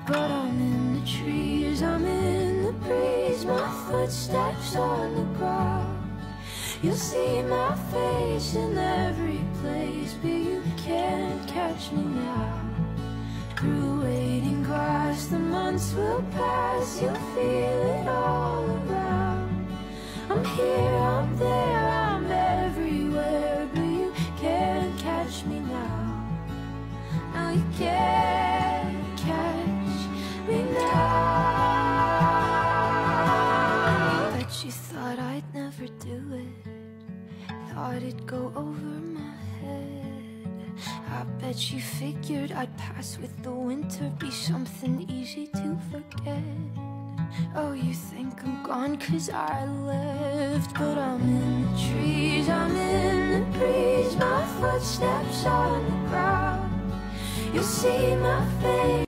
But I'm in the trees, I'm in the breeze, my footsteps on the ground. You'll see my face in every place, but you can't catch me now. Through waiting grass, the months will pass, you'll feel it all around. I'm here, I'm there, I'm everywhere, but you can't catch me now. No, you can't catch me now. I bet you thought I'd never do it, thought it'd go over my head. I bet you figured I'd pass with the winter, be something easy to forget. Oh, you think I'm gone 'cause I left, but I'm in the trees, I'm in the breeze, my footsteps on the ground. You'll see my face